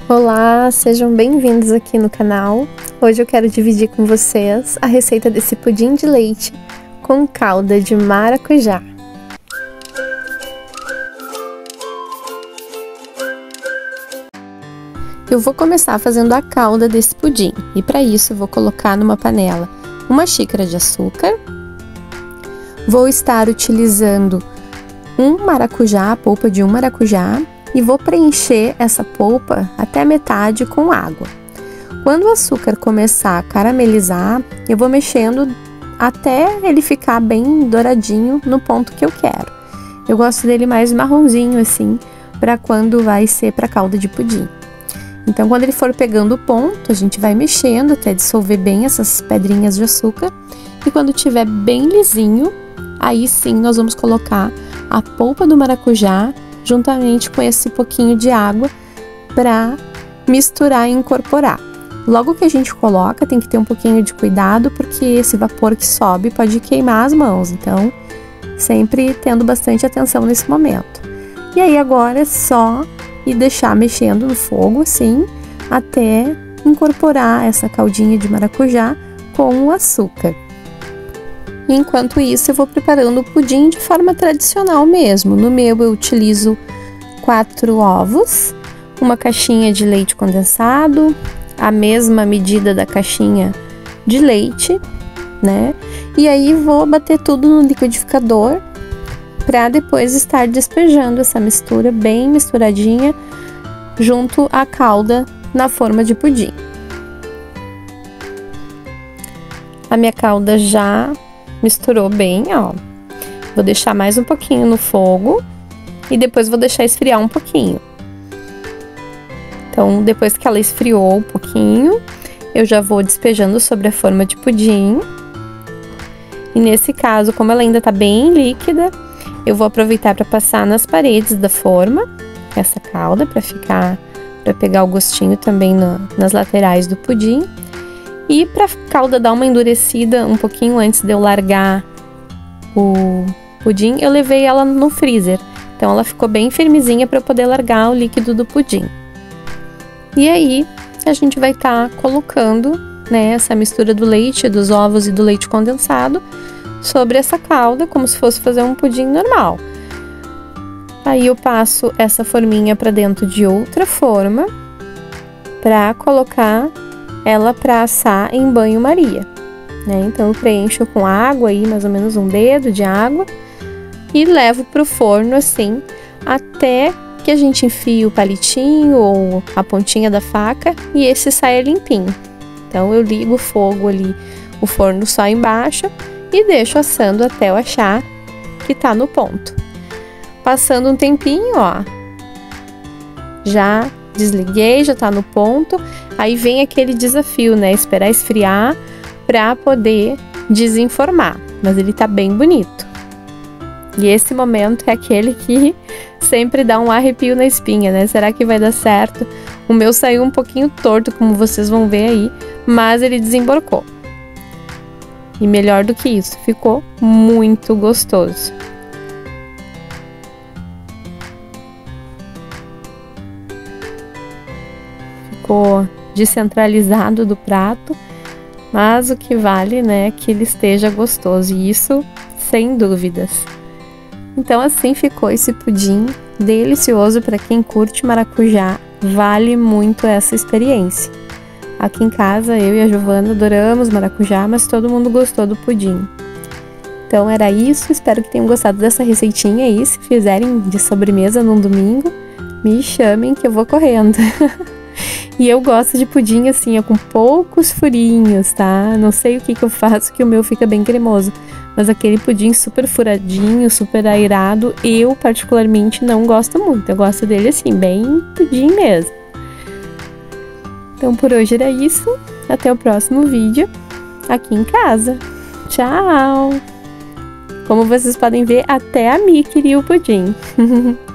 Olá, sejam bem-vindos aqui no canal. Hoje eu quero dividir com vocês a receita desse pudim de leite com calda de maracujá. Eu vou começar fazendo a calda desse pudim e para isso eu vou colocar numa panela uma xícara de açúcar. Vou estar utilizando um maracujá, a polpa de um maracujá, e vou preencher essa polpa até a metade com água. Quando o açúcar começar a caramelizar, eu vou mexendo até ele ficar bem douradinho no ponto que eu quero. Eu gosto dele mais marronzinho assim, para quando vai ser para calda de pudim. Então, quando ele for pegando o ponto, a gente vai mexendo até dissolver bem essas pedrinhas de açúcar. E quando tiver bem lisinho, aí sim nós vamos colocar a polpa do maracujá juntamente com esse pouquinho de água para misturar e incorporar. Logo que a gente coloca, tem que ter um pouquinho de cuidado, porque esse vapor que sobe pode queimar as mãos, então sempre tendo bastante atenção nesse momento. E aí agora é só ir deixar mexendo no fogo assim, até incorporar essa caldinha de maracujá com o açúcar. Enquanto isso, eu vou preparando o pudim de forma tradicional mesmo. No meu, eu utilizo 4 ovos, uma caixinha de leite condensado, a mesma medida da caixinha de leite, né? E aí, vou bater tudo no liquidificador para depois estar despejando essa mistura bem misturadinha junto à calda na forma de pudim. A minha calda já misturou bem, ó. Vou deixar mais um pouquinho no fogo e depois vou deixar esfriar um pouquinho. Então, depois que ela esfriou um pouquinho, eu já vou despejando sobre a forma de pudim. E nesse caso, como ela ainda tá bem líquida, eu vou aproveitar para passar nas paredes da forma essa calda para pegar o gostinho também nas laterais do pudim. E para a calda dar uma endurecida um pouquinho antes de eu largar o pudim, eu levei ela no freezer. Então ela ficou bem firmezinha para eu poder largar o líquido do pudim. E aí a gente vai estar colocando, né, essa mistura do leite, dos ovos e do leite condensado sobre essa calda, como se fosse fazer um pudim normal. Aí eu passo essa forminha para dentro de outra forma para colocar ela para assar em banho-maria, né? Então eu preencho com água aí, mais ou menos um dedo de água, e levo pro forno assim, até que a gente enfie o palitinho ou a pontinha da faca e esse saia limpinho. Então eu ligo o fogo ali, o forno só embaixo, e deixo assando até eu achar que tá no ponto. Passando um tempinho, ó, já desliguei, já tá no ponto. Aí vem aquele desafio, né? Esperar esfriar para poder desenformar. Mas ele tá bem bonito. E esse momento é aquele que sempre dá um arrepio na espinha, né? Será que vai dar certo? O meu saiu um pouquinho torto, como vocês vão ver aí, mas ele desemborcou. E melhor do que isso, ficou muito gostoso. Ficou descentralizado do prato, mas o que vale, né, é que ele esteja gostoso, e isso sem dúvidas. Então assim ficou esse pudim delicioso para quem curte maracujá, vale muito essa experiência. Aqui em casa, eu e a Giovana adoramos maracujá, mas todo mundo gostou do pudim. Então era isso, espero que tenham gostado dessa receitinha aí. Se fizerem de sobremesa num domingo, me chamem que eu vou correndo. E eu gosto de pudim assim, com poucos furinhos, tá? Não sei o que eu faço que o meu fica bem cremoso. Mas aquele pudim super furadinho, super airado, eu particularmente não gosto muito. Eu gosto dele assim, bem pudim mesmo. Então por hoje era isso. Até o próximo vídeo aqui em casa. Tchau! Como vocês podem ver, até a Mi queria o pudim.